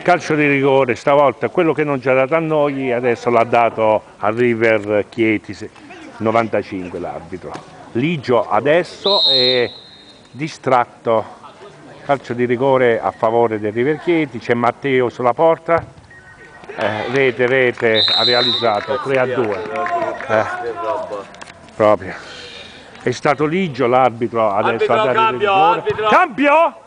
Calcio di rigore, stavolta quello che non ci ha dato a noi, adesso l'ha dato a River Chieti, 95 l'arbitro. Ligio adesso è distratto, calcio di rigore a favore del River Chieti, c'è Matteo sulla porta, rete, ha realizzato 3-2. Proprio. È stato Ligio l'arbitro, adesso ha dato il rigore. Cambio!